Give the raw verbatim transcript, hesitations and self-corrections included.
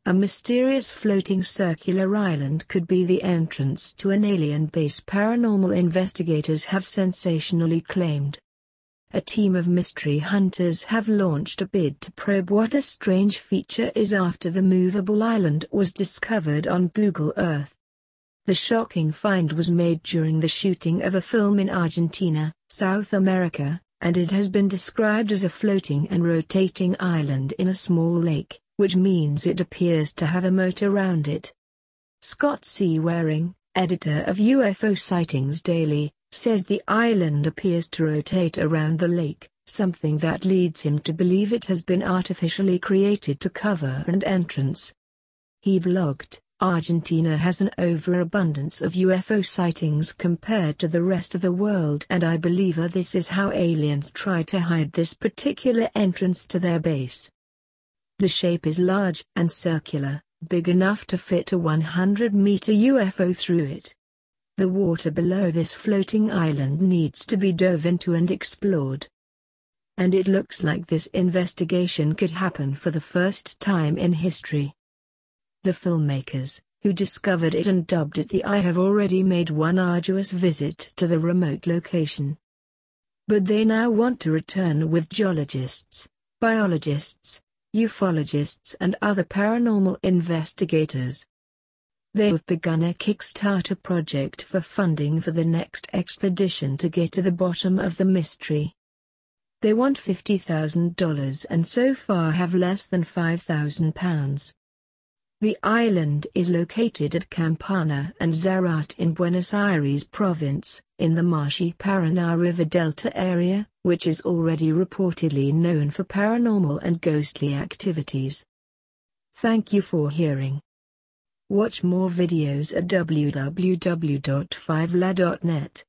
A mysterious floating circular island could be the entrance to an alien base, paranormal investigators have sensationally claimed. A team of mystery hunters have launched a bid to probe what the strange feature is after the movable island was discovered on Google Earth. The shocking find was made during the shooting of a film in Argentina, South America, and it has been described as a floating and rotating island in a small lake, which means it appears to have a moat around it. Scott C. Waring, editor of U F O Sightings Daily, says the island appears to rotate around the lake, something that leads him to believe it has been artificially created to cover an entrance. He blogged, "Argentina has an overabundance of U F O sightings compared to the rest of the world, and I believe this is how aliens try to hide this particular entrance to their base." The shape is large and circular, big enough to fit a one hundred meter U F O through it. The water below this floating island needs to be dove into and explored. And it looks like this investigation could happen for the first time in history. The filmmakers, who discovered it and dubbed it the Eye, have already made one arduous visit to the remote location. But they now want to return with geologists, biologists, ufologists and other paranormal investigators. They have begun a Kickstarter project for funding for the next expedition to get to the bottom of the mystery. They want fifty thousand dollars and so far have less than five thousand pounds. The island is located at Campana and Zárate in Buenos Aires province, in the marshy Paraná River Delta area, which is already reportedly known for paranormal and ghostly activities. Thank you for hearing. Watch more videos at w w w dot five la dot net.